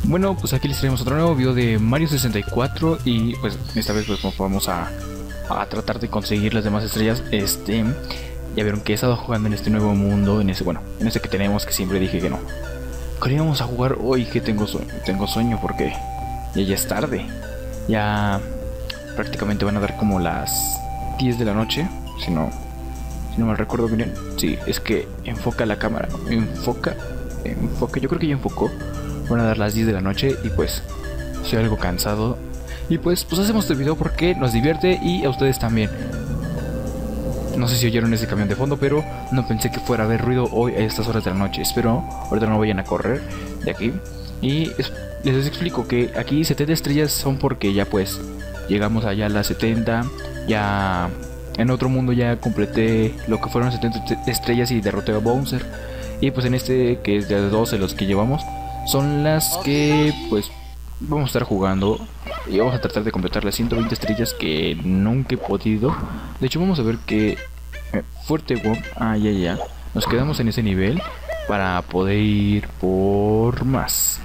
Bueno, pues aquí les traemos otro nuevo video de Mario 64 y pues esta vez pues vamos a tratar de conseguir las demás estrellas. Ya vieron que he estado jugando en este nuevo mundo, en ese que tenemos, que siempre dije que no. ¿Qué íbamos a jugar hoy? Que tengo sueño porque ya es tarde. Ya prácticamente van a dar como las 10 de la noche, si no mal recuerdo bien. Sí, es que enfoca la cámara, enfoca, yo creo que ya enfocó. Van a dar las 10 de la noche y pues estoy algo cansado. Y pues hacemos este video porque nos divierte y a ustedes también. No sé si oyeron ese camión de fondo, pero no pensé que fuera a haber ruido hoy a estas horas de la noche. Espero ahorita no vayan a correr de aquí. Y les explico que aquí 70 estrellas son porque ya pues llegamos allá a las 70. Ya en otro mundo ya completé lo que fueron 70 estrellas y derroté a Bowser. Y pues en este, que es de 12 los que llevamos, son las que pues vamos a estar jugando. Y vamos a tratar de completar las 120 estrellas que nunca he podido. De hecho vamos a ver que fuerte Womp. Ya nos quedamos en ese nivel para poder ir por más.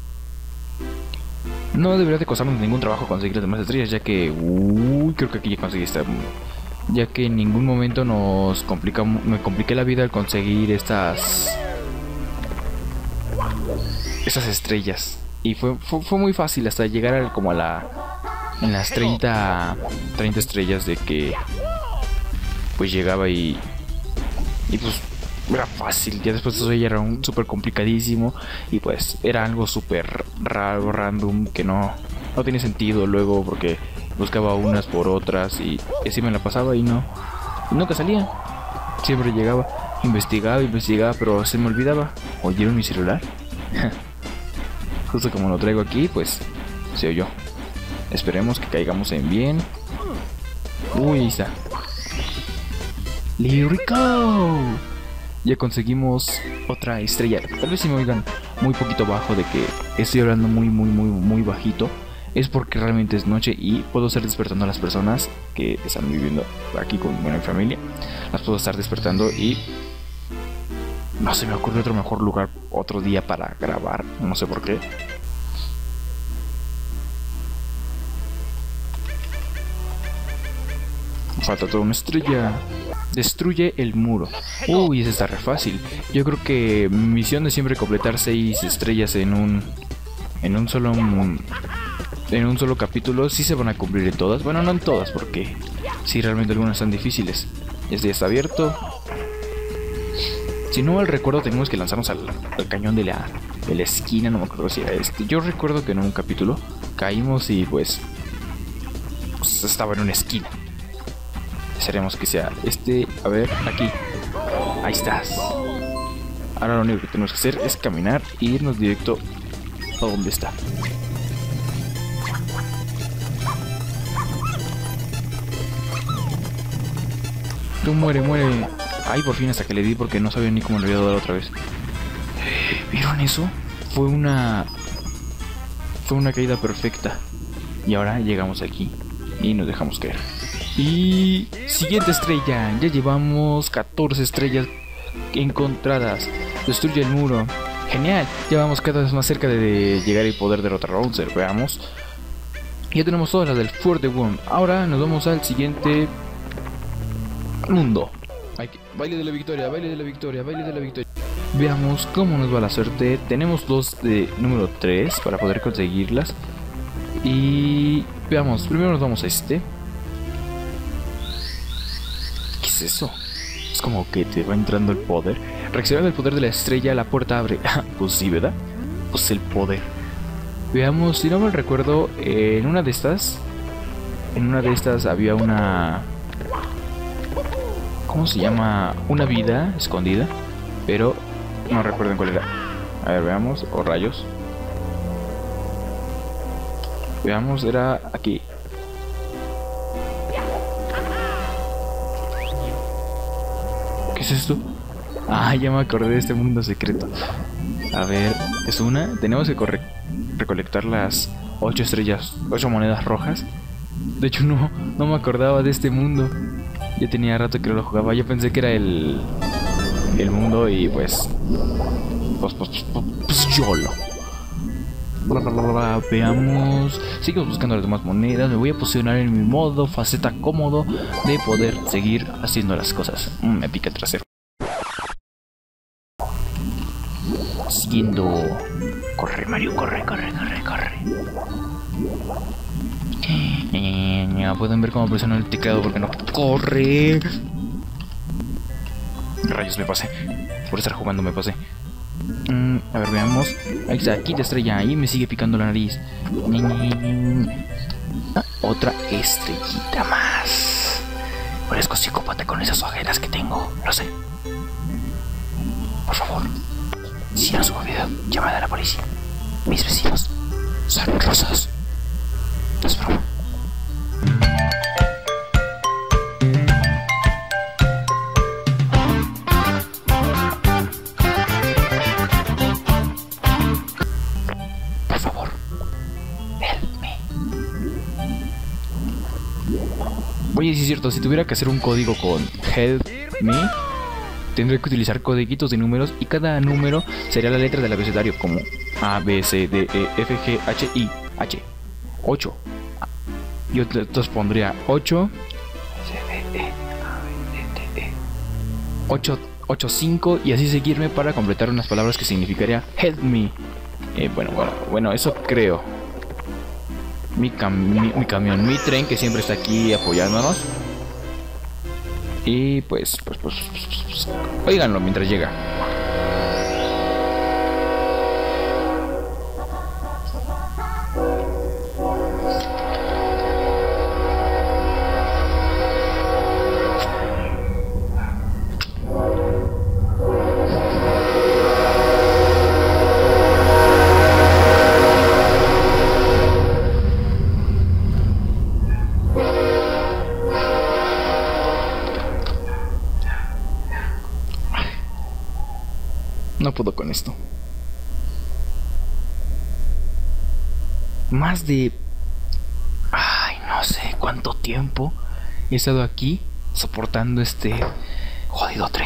No debería de costarnos ningún trabajo conseguir las demás estrellas, ya que creo que aquí ya conseguí esta. Ya que en ningún momento me compliqué la vida al conseguir estas estrellas. Y fue muy fácil hasta llegar en las 30 estrellas de que pues llegaba y pues era fácil. Ya después de eso ya era súper complicadísimo y pues era algo súper raro, random, que no tiene sentido luego porque buscaba unas por otras y así me la pasaba y nunca salía. Siempre llegaba, investigaba, pero se me olvidaba. ¿Oyeron mi celular? Justo como lo traigo aquí, pues se oyó. Esperemos que caigamos en bien. Ahí está. ¡Lyrico! Ya conseguimos otra estrella. Tal vez si me oigan muy poquito bajo de que estoy hablando muy bajito. Es porque realmente es noche y puedo estar despertando a las personas que están viviendo aquí con mi familia. Las puedo estar despertando y no se me ocurre otro mejor lugar otro día para grabar. No sé por qué. Falta toda una estrella. Destruye el muro. Ese está re fácil. Yo creo que mi misión de siempre completar 6 estrellas en un solo capítulo sí se van a cumplir en todas. Bueno, no en todas, porque sí, realmente algunas están difíciles. Este ya está abierto. Si no mal recuerdo, tenemos que lanzarnos al cañón de la esquina. No me acuerdo si era este. Yo recuerdo que en un capítulo caímos y pues estaba en una esquina. Desearemos que sea este. A ver, aquí. Ahí estás. Ahora lo único que tenemos que hacer es caminar e irnos directo a donde está. Tú muere. Ay, por fin hasta que le di porque no sabía ni cómo le había dado otra vez. ¿Vieron eso? Fue una caída perfecta. Y ahora llegamos aquí y nos dejamos caer. Y siguiente estrella. Ya llevamos 14 estrellas encontradas. Destruye el muro. Genial. Ya vamos cada vez más cerca de llegar y poder derrotar a Bowser. Veamos. Ya tenemos todas las del fuerte Womp. Ahora nos vamos al siguiente mundo. Baile de la victoria. Veamos cómo nos va la suerte. Tenemos 2 de número 3 para poder conseguirlas. Y veamos, primero nos vamos a este. ¿Qué es eso? Es como que te va entrando el poder. Reaccionando el poder de la estrella, la puerta abre. Pues sí, ¿verdad? Pues el poder. Veamos, si no me recuerdo, en una de estas había una... ¿Cómo se llama? Una vida escondida, pero no recuerdo cuál era. A ver, veamos. O rayos. Veamos, era aquí. ¿Qué es esto? Ya me acordé de este mundo secreto. A ver, es una. Tenemos que recolectar las 8 estrellas, 8 monedas rojas. De hecho no me acordaba de este mundo. Ya tenía rato que no lo jugaba. Yo pensé que era el mundo y pues YOLO. Veamos. Seguimos buscando las demás monedas. Me voy a posicionar en mi modo faceta cómodo de poder seguir haciendo las cosas. Me pica el trasero. Siguiendo. Corre, Mario, corre. Pueden ver cómo presiono el teclado porque no corre. Rayos, me pasé. Por estar jugando me pasé. A ver, veamos. Ahí está, aquí la estrella. Ahí me sigue picando la nariz. Otra estrellita más. Parezco psicópata con esas ojeras que tengo. Lo sé. Por favor, si no subo video, llamad a la policía. Mis vecinos son rosas. No es broma. Por favor, help me. Oye, sí es cierto, si tuviera que hacer un código con help me, tendría que utilizar codiguitos de números y cada número sería la letra del abecedario, como A, B, C, D, E, F, G, H, I, H. 8. Yo entonces pondría 8 C, D, E, A, B, C, D, E 8, 5 y así seguirme para completar unas palabras que significaría help me. Bueno, eso creo. Mi camión, mi tren que siempre está aquí apoyándonos. Y pues óiganlo mientras llega. No puedo con esto. Más de... Ay, no sé cuánto tiempo he estado aquí soportando este jodido tren.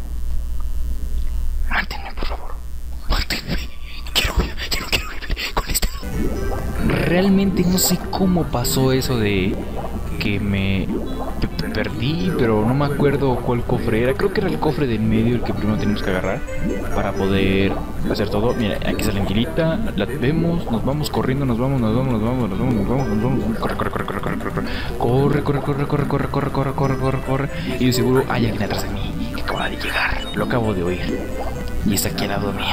Mántenme, por favor. Mántenme. Ya no quiero vivir con esto. Realmente no sé cómo pasó eso de que me perdí, pero no me acuerdo cuál cofre era. Creo que era el cofre del medio el que primero tenemos que agarrar para poder hacer todo. Mira, aquí está la anguilita, la vemos, nos vamos corriendo, nos vamos. Corre. Y de seguro hay alguien atrás de mí que acaba de llegar. Lo acabo de oír. Y está aquí al lado mío.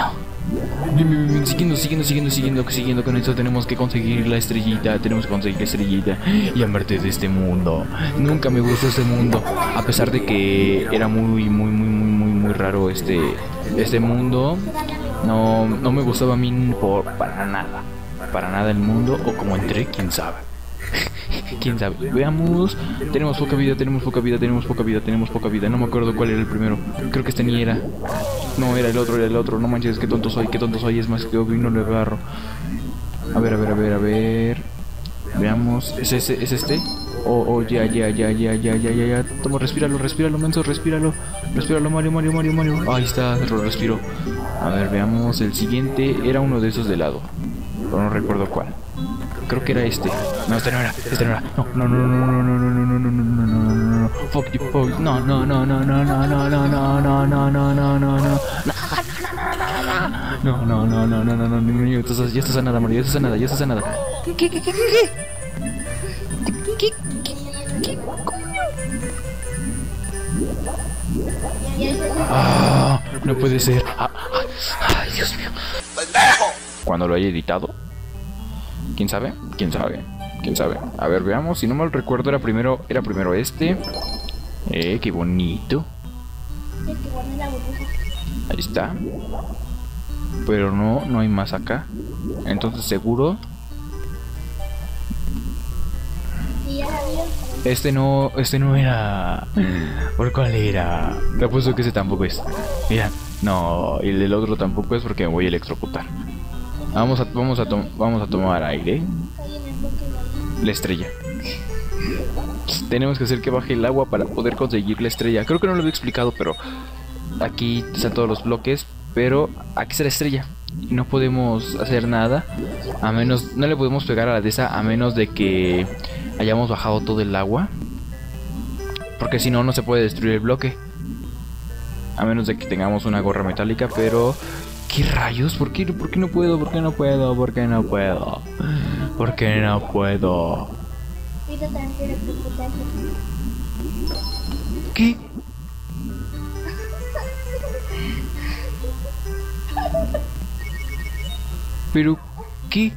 Siguiendo con esto. Tenemos que conseguir la estrellita. Y amarte de este mundo. Nunca me gustó este mundo, a pesar de que era muy raro este mundo. No me gustaba a mí para nada el mundo. O como entré, quién sabe. Quién sabe. Veamos. Tenemos poca vida. No me acuerdo cuál era el primero. Creo que este ni era. No, era el otro. No manches, qué tonto soy. Es más que obvio, no lo agarro. A ver. Veamos. ¿Es este? Ya. Toma, respíralo, menso, respíralo, Mario. Ahí está, lo respiro. A ver, veamos. El siguiente era uno de esos de lado, pero no recuerdo cuál. Creo que era este. No, este no era. No. Fuck you. No. No. Ya está sanada, Mario. Ya está sanada. ¿Qué? No puede ser. Ay, Dios mío. Cuando lo haya editado. ¿Quién sabe? A ver, veamos. Si no mal recuerdo, era primero este. Qué bonito. Ahí está. Pero no hay más acá. Entonces seguro. Este no era. ¿Por cuál era? Te apuesto que ese tampoco es. Mira, no, y el otro tampoco es porque me voy a electrocutar. Vamos a tomar aire. La estrella. Tenemos que hacer que baje el agua para poder conseguir la estrella. Creo que no lo había explicado, pero aquí están todos los bloques. Pero aquí está la estrella. no podemos hacer nada. A menos, no le podemos pegar a la de esa a menos de que hayamos bajado todo el agua. Porque si no, no se puede destruir el bloque. A menos de que tengamos una gorra metálica, pero... ¿Qué rayos? ¿Por qué no puedo? ¿Por qué no puedo? ¿Por qué no puedo? ¿Por qué no puedo? ¿Qué? ¿Pero qué?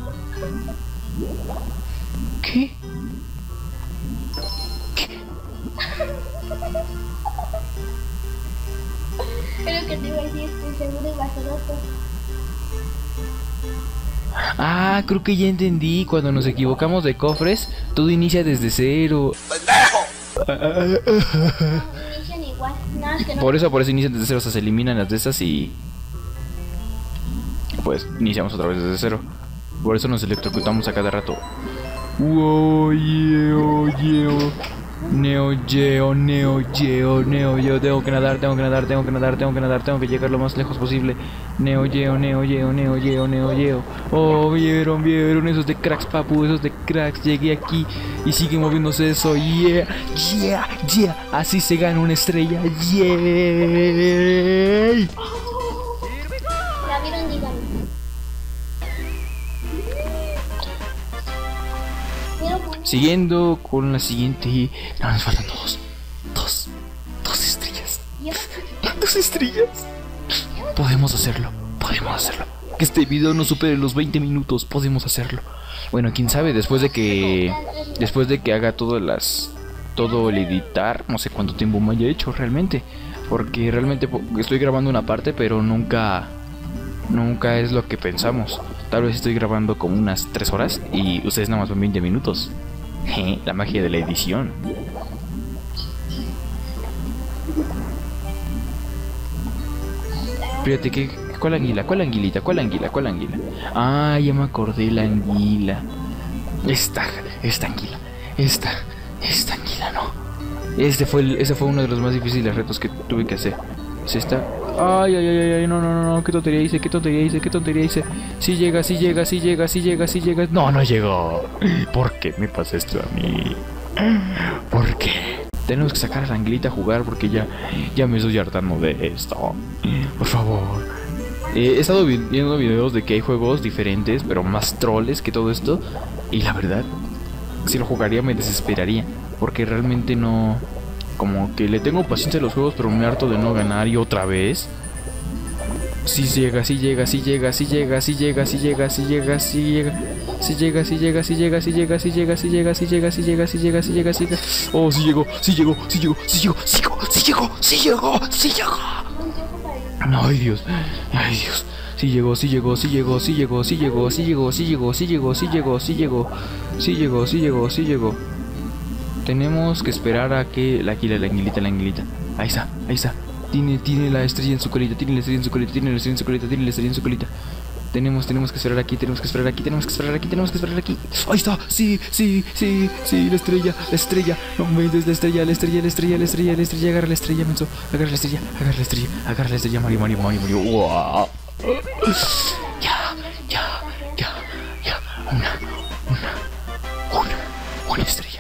¿Qué? ¿Qué? Creo que te iba a decir, estoy seguro y vas a loco. Ah, creo que ya entendí. Cuando nos equivocamos de cofres, todo inicia desde cero. Inician igual, nada más que no. Por eso inician desde cero. O sea, se eliminan las de esas y... pues iniciamos otra vez desde cero. Por eso nos electrocutamos a cada rato. Wow, Neo Geo, tengo que nadar, tengo que llegar lo más lejos posible. Neo Geo. Oh, vieron esos de cracks, papu, esos de cracks. Llegué aquí y sigue moviéndose eso. Yeah. Así se gana una estrella. Yeah. La vieron, díganme. Siguiendo con la siguiente. No, nos faltan dos estrellas. Dos estrellas. Podemos hacerlo. Que este video no supere los 20 minutos. Podemos hacerlo. Bueno, quién sabe, después de que haga todo el editar, no sé cuánto tiempo me haya hecho realmente. Porque realmente estoy grabando una parte, pero nunca es lo que pensamos. Tal vez estoy grabando como unas 3 horas y ustedes nada más ven 20 minutos. La magia de la edición. Fíjate que... ¿Cuál anguila? Ah, ya me acordé, la anguila. Esta anguila no. Ese fue uno de los más difíciles retos que tuve que hacer. ¿Es esta? Ay, no, qué tontería hice. Sí llega. No llegó. ¿Por qué me pasa esto a mí? ¿Por qué? Tenemos que sacar a la anguilita a jugar porque ya me estoy hartando de esto. Por favor. He estado viendo videos de que hay juegos diferentes, pero más troles que todo esto. Y la verdad, si lo jugaría me desesperaría. Porque realmente no... Como que le tengo paciencia a los juegos, pero me harto de no ganar. Y otra vez. Sí llega. Oh, sí llegó. Ay, Dios. Sí llegó. Tenemos que esperar a que la anguilita. Ahí está. Tiene la estrella en su colita. Tenemos que esperar aquí. Ahí está. Sí, la estrella. No me des la estrella. Agarra la estrella, menso. Agarra la estrella, Mario. Wow. Ya. Una estrella.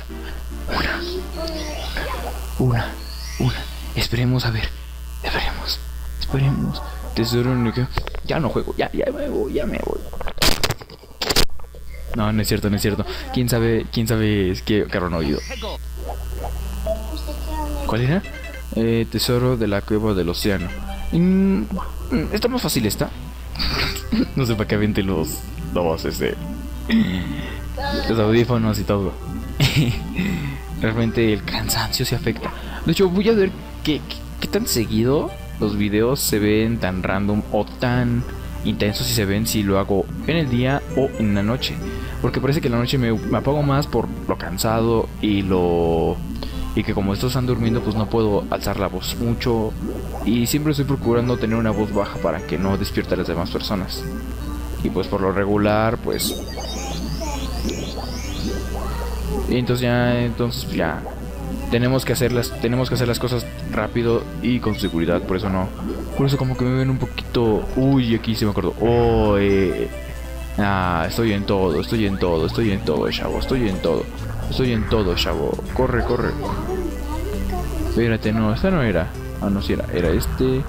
Una. Esperemos a ver. Esperemos. Tesoro en el que... Ya no juego. Ya me voy. No es cierto. ¿Quién sabe qué habrán oído? ¿Cuál era? Tesoro de la cueva del océano. Está más fácil esta. No sé para qué aviente los audífonos y todo. Realmente el cansancio se afecta. De hecho, voy a ver qué tan seguido los videos se ven tan random o tan intensos si lo hago en el día o en la noche. Porque parece que en la noche me apago más por lo cansado y que como estos están durmiendo, pues no puedo alzar la voz mucho. Y siempre estoy procurando tener una voz baja para que no despierte a las demás personas. Y pues por lo regular, pues... entonces ya tenemos que hacer las cosas rápido y con seguridad, por eso no. Por eso como que me ven un poquito. Uy, aquí se me acordó. Oh, estoy en todo, chavo, estoy en todo, chavo. Corre. Espérate, no, esta no era. Ah, no, sí era este.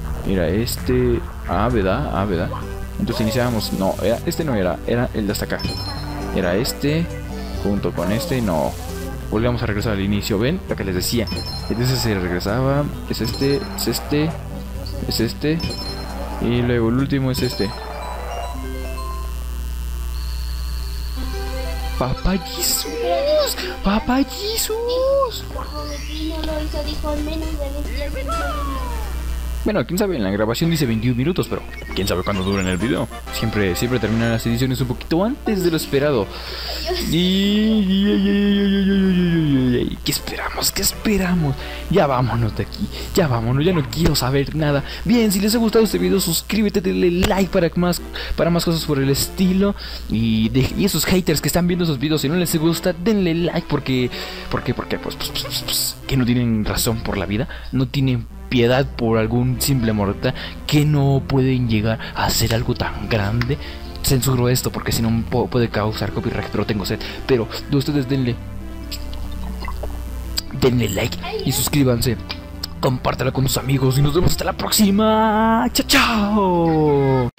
¿Verdad? Entonces iniciábamos, no, este no era el de hasta acá. Era este, junto con este, no. Volvemos a regresar al inicio, ¿ven? Lo que les decía. Entonces se regresaba, es este. Y luego el último es este. ¡Papá Jesús! Como mi primo lo hizo, dijo en menos de 20 minutos. Bueno, quién sabe, en la grabación dice 21 minutos, pero quién sabe cuándo dura en el video. Siempre terminan las ediciones un poquito antes de lo esperado. Y ¿qué esperamos? Ya vámonos de aquí, ya no quiero saber nada. Bien, si les ha gustado este video, suscríbete, denle like para más cosas por el estilo. Y esos haters que están viendo esos videos, si no les gusta, denle like porque pues, que no tienen razón por la vida, no tienen piedad por algún simple mortal, que no pueden llegar a hacer algo tan grande. Censuro esto porque si no puede causar copyright, pero tengo sed. Pero de ustedes denle like y suscríbanse, compártela con sus amigos y nos vemos hasta la próxima. Chao.